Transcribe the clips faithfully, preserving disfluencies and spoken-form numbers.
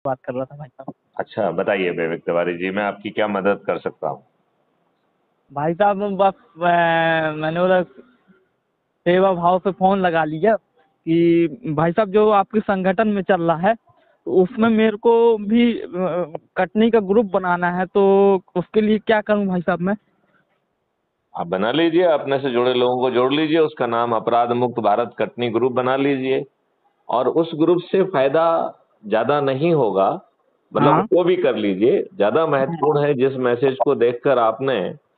बात कर रहा था भाई साहब। अच्छा, बताइए विवेक तिवारी जी, मैं आपकी क्या मदद कर सकता हूँ? भाई साहब बस अ, मैंने बोला सेवा भाव से फोन लगा लिया कि भाई साहब जो आपके संगठन में चल रहा है तो उसमें मेरे को भी अ, कटनी का ग्रुप बनाना है, तो उसके लिए क्या करूं भाई साहब मैं? आप बना लीजिए, अपने से जुड़े लोगों को जोड़ लीजिए, उसका नाम अपराध मुक्त भारत कटनी ग्रुप बना लीजिए। और उस ग्रुप से फायदा ज्यादा नहीं होगा, मतलब हाँ। वो भी कर लीजिए। ज्यादा महत्वपूर्ण है जिस मैसेज को देखकर आपने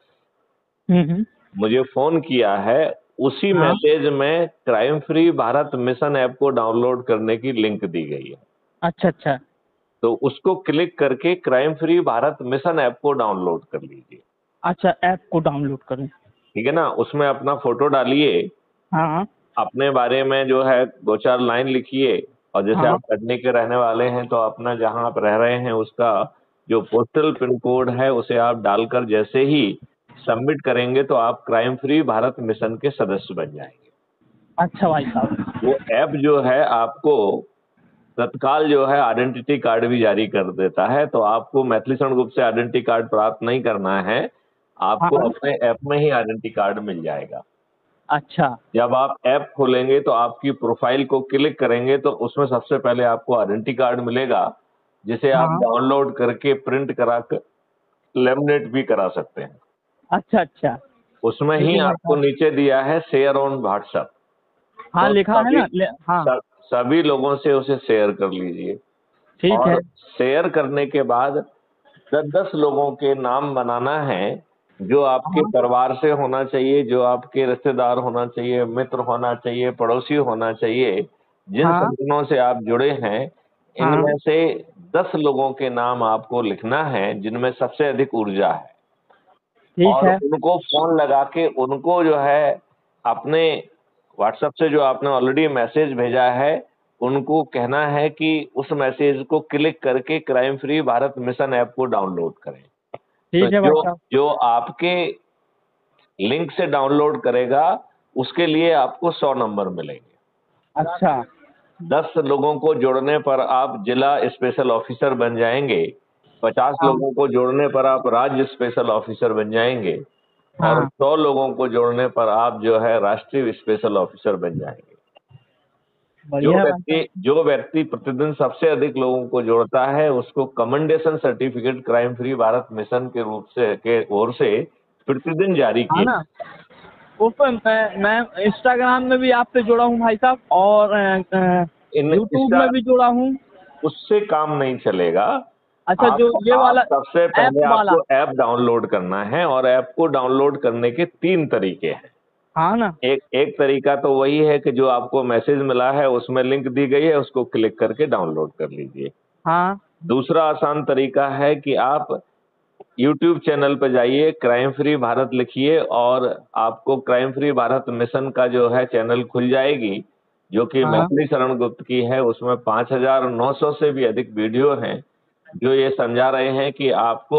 हम्म हम्म। मुझे फोन किया है, उसी हाँ। मैसेज में crime free Bharat mission app को डाउनलोड करने की लिंक दी गई है। अच्छा अच्छा। तो उसको क्लिक करके crime free Bharat mission app को डाउनलोड कर लीजिए। अच्छा, ऐप को डाउनलोड करूं? ठीक है ना? उसमें अपना फोटो डालिए, हाँ हाँ। अपने बारे में जो है दो चार लाइन लिखिए। और जैसे हाँ आप कटनी के रहने वाले हैं तो अपना जहां आप रह रहे हैं उसका जो पोस्टल पिन कोड है उसे आप डालकर जैसे ही सबमिट करेंगे तो आप क्राइम फ्री भारत मिशन के सदस्य बन जाएंगे। अच्छा भाई साहब। वो ऐप जो है आपको तत्काल जो है आइडेंटिटी कार्ड भी जारी कर देता है। तो आपको मैथिली शरण ग्रुप से आइडेंटिटी कार्ड प्राप्त नहीं करना है, आपको हाँ। अपने ऐप में ही आइडेंटिटी कार्ड मिल जाएगा। अच्छा। जब आप ऐप खोलेंगे तो आपकी प्रोफाइल को क्लिक करेंगे तो उसमें सबसे पहले आपको आइडेंटिटी कार्ड मिलेगा, जिसे आप हाँ। डाउनलोड करके प्रिंट करा कर लेमिनेट भी करा सकते हैं। अच्छा अच्छा। उसमें ठीक ही है भाई आपको साहब। नीचे दिया है शेयर ऑन व्हाट्सएप। हाँ, तो लिखा है सभी ना ले, हाँ। सब, सभी लोगों से उसे शेयर कर लीजिए। ठीक है। और शेयर करने के बाद दस दस लोगों के नाम बनाना है, जो आपके हाँ परिवार से होना चाहिए, जो आपके रिश्तेदार होना चाहिए, मित्र होना चाहिए, पड़ोसी होना चाहिए। जिन हाँ। संगठनों से आप जुड़े हैं हाँ। इनमें से दस लोगों के नाम आपको लिखना है जिनमें सबसे अधिक ऊर्जा है। ठीक और है। उनको फोन लगा के उनको जो है अपने व्हाट्सएप से जो आपने ऑलरेडी मैसेज भेजा है उनको कहना है कि उस मैसेज को क्लिक करके crime free Bharat mission app को डाउनलोड करें। तो ठीक है भाई जो साहब। जो आपके लिंक से डाउनलोड करेगा उसके लिए आपको सौ नंबर मिलेंगे। अच्छा। दस लोगों को जोड़ने पर आप जिला स्पेशल ऑफिसर बन जाएंगे। पचास हाँ लोगों को जोड़ने पर आप राज्य स्पेशल ऑफिसर बन जाएंगे। और हाँ। सौ लोगों को जोड़ने पर आप जो है राष्ट्रीय स्पेशल ऑफिसर बन जाएंगे। जो बढ़िया है भाई व्यक्ति साहब। जो व्यक्ति प्रतिदिन सबसे अधिक लोगों को जोड़ता है उसको commendation certificate crime free Bharat mission के रूप से के ओर से प्रतिदिन जारी हाँ किए। ना। उस पर मैं मैं इंस्टाग्राम में भी आपसे जुड़ा हूँ भाई साहब, और इन यूट्यूब इसका में भी जुड़ा हूँ। उससे काम नहीं चलेगा। अच्छा, आप जो ये आप वाला सबसे ऐप पहले वाला। आपको ऐप डाउनलोड करना है और ऐप को डाउनलोड करने के तीन तरीके हैं। हाँ ना। एक एक तरीका तो वही है कि जो आपको मैसेज मिला है उसमें लिंक दी गई है, उसको क्लिक करके डाउनलोड कर लीजिए। हाँ। दूसरा आसान तरीका है कि आप यूट्यूब चैनल पर जाइए, क्राइम फ्री भारत लिखिए और आपको क्राइम फ्री भारत मिशन का जो है चैनल खुल जाएगी, जो कि हाँ। मैथिली शरण गुप्त की है। उसमें पाँच हजार नौ सौ से भी अधिक वीडियो हैं जो ये समझा रहे हैं कि आपको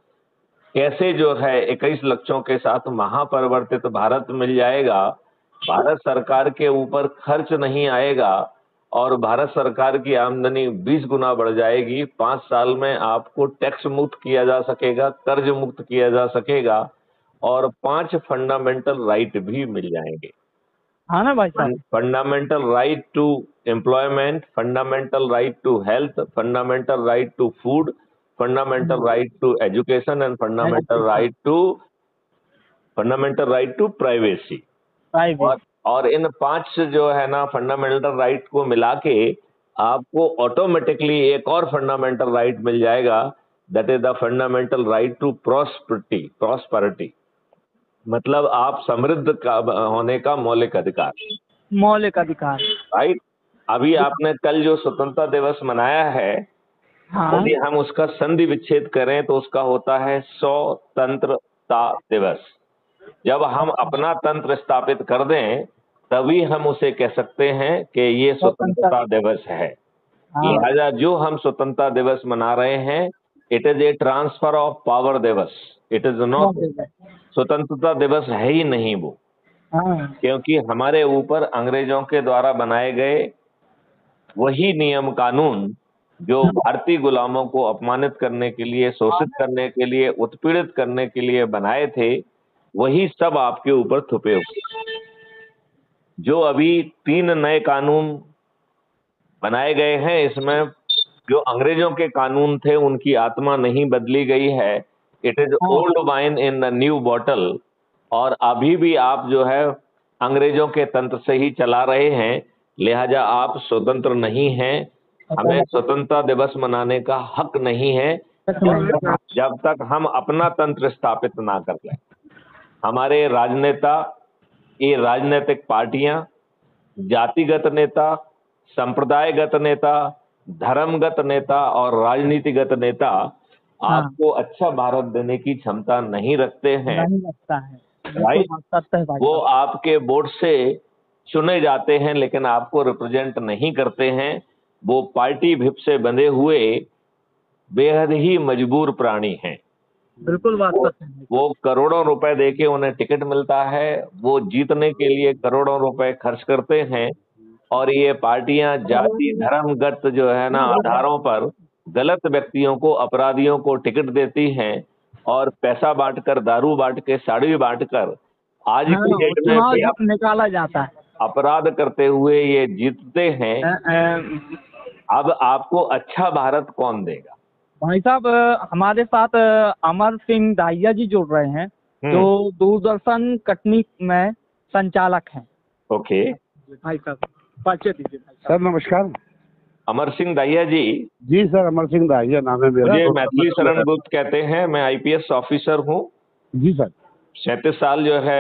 कैसे जो है इक्कीस लक्ष्यों के साथ महापरिवर्तित भारत मिल जाएगा, भारत सरकार के ऊपर खर्च नहीं आएगा और भारत सरकार की आमदनी बीस गुना बढ़ जाएगी। पांच साल में आपको टैक्स मुक्त किया जा सकेगा, कर्ज मुक्त किया जा सकेगा और पांच फंडामेंटल राइट भी मिल जाएंगे। हाँ ना भाई साहब। Fundamental right to employment, fundamental right to health, fundamental right to food, fundamental right to education and fundamental education. Right to fundamental right to privacy. और प्राइवेट। और इन पांच जो है ना फंडामेंटल राइट को मिला के आपको ऑटोमेटिकली एक और फंडामेंटल राइट मिल जाएगा, that is the fundamental right to prosperity. Prosperity मतलब आप समृद्ध का होने का मौलिक अधिकार। मौलिक अधिकार। राइट। अभी आपने कल जो स्वतंत्रता दिवस मनाया है, हाँ। यदि हम उसका संधि विच्छेद करें तो उसका होता है स्वतंत्रता दिवस। जब हम अपना तंत्र स्थापित कर दें तभी हम उसे कह सकते हैं कि ये स्वतंत्रता। स्वतंत्रता दिवस है। हाँ। लिहाजा जो हम स्वतंत्रता दिवस मना रहे हैं, it is a transfer of power दिवस, इट इज नॉट। स्वतंत्रता। स्वतंत्रता दिवस है ही नहीं वो, हाँ। क्योंकि हमारे ऊपर अंग्रेजों के द्वारा बनाए गए वही नियम कानून जो भारतीय गुलामों को अपमानित करने के लिए, शोषित करने के लिए, उत्पीड़ित करने के लिए बनाए थे, वही सब आपके ऊपर थुपे हुए। जो अभी तीन नए कानून बनाए गए हैं, इसमें जो अंग्रेजों के कानून थे उनकी आत्मा नहीं बदली गई है। It is old wine in the new bottle. और अभी भी आप जो है अंग्रेजों के तंत्र से ही चला रहे हैं, लिहाजा आप स्वतंत्र नहीं हैं। हमें स्वतंत्रता दिवस मनाने का हक नहीं है जब तक हम अपना तंत्र स्थापित ना कर लें। हमारे राजनेता, ये राजनीतिक पार्टियां, जातिगत नेता, संप्रदायगत नेता, धर्मगत नेता और राजनीतिगत नेता आपको अच्छा भारत देने की क्षमता नहीं रखते हैं। नहीं लगता है, राइट? बात सत्य है भाई वो साहब। आपके वोट से चुने जाते हैं लेकिन आपको रिप्रेजेंट नहीं करते हैं। वो पार्टी भिप से बंधे हुए बेहद ही मजबूर प्राणी हैं। बिल्कुल बात वो, सत्य है। वो करोड़ों रुपए देके उन्हें टिकट मिलता है, वो जीतने के लिए करोड़ों रुपए खर्च करते हैं। और ये पार्टियां जाति धर्मगत जो है ना आधारों पर गलत व्यक्तियों को, अपराधियों को टिकट देती हैं और पैसा बांटकर, दारू बांट के, साड़ी बांटकर आज हाँ, की डेट में चुनाव भी जब निकाला जाता है। अपराध करते हुए ये जीतते हैं। अ, अ, अब आपको अच्छा भारत कौन देगा? भाई साहब, अ, हमारे साथ अ, अमर सिंह दाहिया जी जुड़ रहे हैं, जो दूरदर्शन कटनी में संचालक हैं। ओके भाई साहब परिचय दीजिए। भाई सर नमस्कार। अमर सिंह दाहिया जी। जी सर, अमर सिंह दाहिया नाम है मेरा। मुझे मैथिली शरण गुप्त कहते हैं, मैं आईपीएस ऑफिसर हूँ। जी सर। सैंतीस साल जो है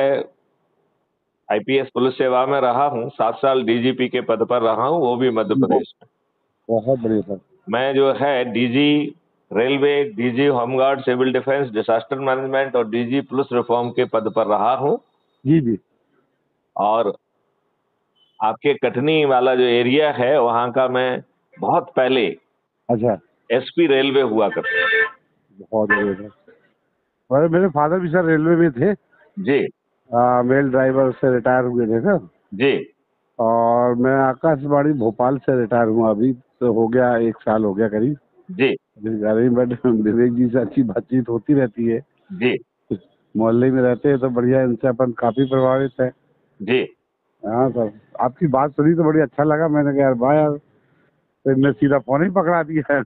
आईपीएस पुलिस सेवा में रहा हूँ, सात साल डीजीपी के पद पर रहा हूँ, वो भी मध्य प्रदेश में। बहुत बढ़िया सर। मैं जो है DG railway, DG home guard, civil defence, disaster management और डीजी पुलिस रिफॉर्म के पद पर रहा हूँ। जी जी। और आपके कटनी वाला जो एरिया है वहाँ का मैं बहुत पहले अच्छा। एसपी रेलवे हुआ करता था। बहुत बढ़िया सर। अरे मेरे फादर भी सर रेलवे में थे जी। आ, मेल ड्राइवर से रिटायर हुए थे सर। जी। और मैं आकाशवाणी भोपाल से रिटायर हुआ, अभी तो हो गया एक साल हो गया करीब। जी। बट विवेक जी से अच्छी बातचीत होती रहती है। जी। मोहल्ले में रहते हैं तो बढ़िया, इनसे अपन काफी प्रभावित है। जी। हाँ सर, आपकी बात सुनी तो बड़ी अच्छा लगा। मैंने कहा यार भाई यार, तो इनने सीधा फोन ही पकड़ा दिया है।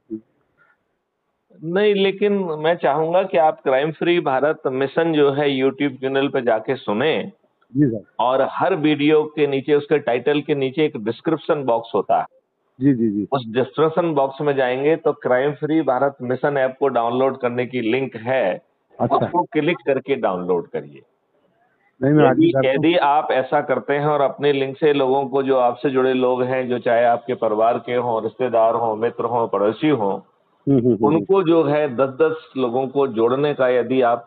नहीं, लेकिन मैं चाहूंगा कि आप क्राइम फ्री भारत मिशन जो है यूट्यूब चैनल पे जाके सुने। जी सर। और हर वीडियो के नीचे, उसके टाइटल के नीचे एक डिस्क्रिप्शन बॉक्स होता है। जी जी जी। उस डिस्क्रिप्शन बॉक्स में जाएंगे तो crime free Bharat mission app को डाउनलोड करने की लिंक है। अच्छा। उसको क्लिक करके डाउनलोड करिए। नहीं मैं यदि आज यदि आप ऐसा करते हैं और अपने लिंक से लोगों को, जो आपसे जुड़े लोग हैं, जो चाहे आपके परिवार के हों, रिश्तेदार हों, मित्र हों, पड़ोसी हों, उनको जो है दस दस लोगों को जोड़ने का यदि आप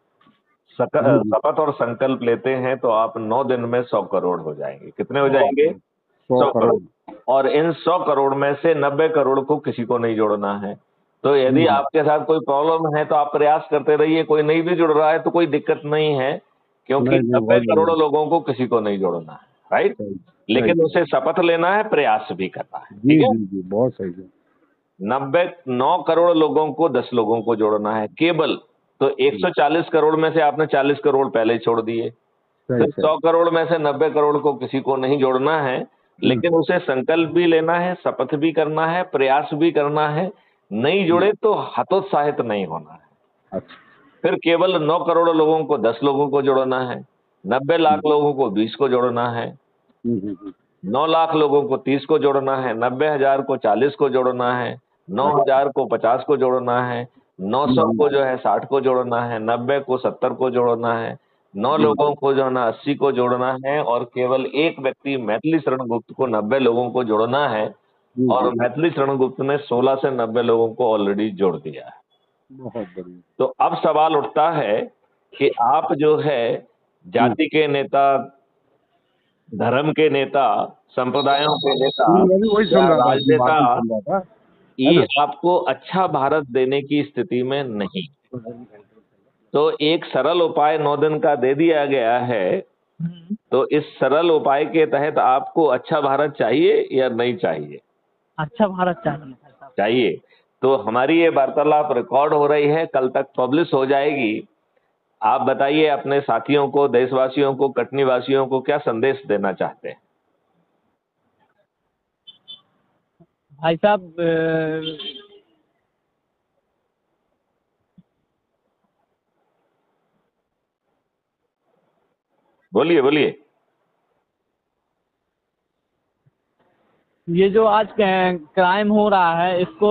शपथ और संकल्प लेते हैं तो आप नौ दिन में सौ करोड़ हो जाएंगे। कितने हो जाएंगे? सौ करोड़। और इन सौ करोड़ में से नब्बे करोड़ को किसी को नहीं जोड़ना है। तो यदि आपके साथ कोई प्रॉब्लम है तो आप प्रयास करते रहिए। कोई नहीं भी जुड़ रहा है तो कोई दिक्कत नहीं है, क्योंकि नब्बे करोड़ लोगों को किसी को नहीं जोड़ना है। राइट? लेकिन उसे शपथ लेना है, प्रयास भी करना है। ठीक है? बहुत सही है। नब्बे नौ करोड़ लोगों को दस लोगों को जोड़ना है केवल। तो एक सौ चालीस करोड़ में से आपने चालीस करोड़ पहले छोड़ दिए। फिर सौ करोड़ में से नब्बे करोड़ को किसी को नहीं जोड़ना है, लेकिन उसे संकल्प भी लेना है, शपथ भी करना है, प्रयास भी करना है। नहीं जुड़े तो हतोत्साहित नहीं होना है। अच्छा। फिर केवल नौ करोड़ लोगों को दस लोगों को जोड़ना है, नब्बे लाख लोगों को बीस को जोड़ना है, नौ लाख लोगों को तीस को जोड़ना है, नब्बे हजार को चालीस को जोड़ना है, नौ हजार को पचास को जोड़ना है, नौ सौ को जो है साठ को जोड़ना है, नब्बे को सत्तर को जोड़ना है, नौ लोगों को जो है ना अस्सी को जोड़ना है, और केवल एक व्यक्ति मैथिली शरण गुप्त को नब्बे लोगों को जोड़ना है। और मैथिली शरण गुप्त ने सोलह से नब्बे लोगों को ऑलरेडी जोड़ दिया है। बहुत बढ़िया। तो अब सवाल उठता है कि आप जो है जाति के नेता, धर्म के नेता, संप्रदायों के नेता, राजनेता, ये आपको अच्छा भारत देने की स्थिति में नहीं। तो एक सरल उपाय नौ दिन का दे दिया गया है। तो इस सरल उपाय के तहत आपको अच्छा भारत चाहिए या नहीं चाहिए? अच्छा भारत चाहिए। चाहिए। तो हमारी ये वार्तालाप रिकॉर्ड हो रही है, कल तक पब्लिश हो जाएगी। आप बताइए अपने साथियों को, देशवासियों को, कटनी वासियों को क्या संदेश देना चाहते हैं? भाई साहब अ, बोलिए बोलिए। ये जो आज क्राइम हो रहा है इसको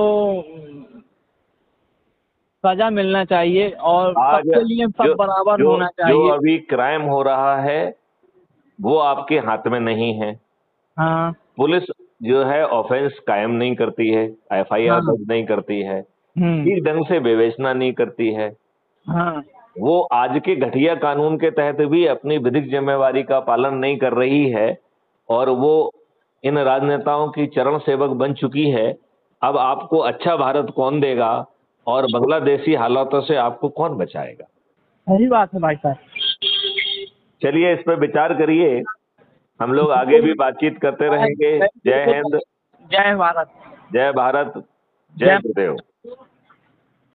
सजा मिलना चाहिए और आज सबके लिए जो सब बराबर जो होना जो चाहिए। अभी क्राइम हो रहा है वो आपके हाथ में नहीं है। हाँ पुलिस जो है ऑफेंस कायम नहीं करती है, एफ आई आर हाँ। दर्ज नहीं करती है, हम्म। ठीक ढंग से विवेचना नहीं करती है। हाँ वो आज के घटिया कानून के तहत भी अपनी विधिक जिम्मेवारी का पालन नहीं कर रही है और वो इन राजनेताओं की चरण सेवक बन चुकी है। अब आपको अच्छा भारत कौन देगा और बांग्लादेशी हालातों से आपको कौन बचाएगा? सही बात है भाई साहब। चलिए इस पर विचार करिए, हम लोग आगे भी बातचीत करते रहेंगे। जय हिंद, जय भारत। जय भारत, जय जय गुरुदेव।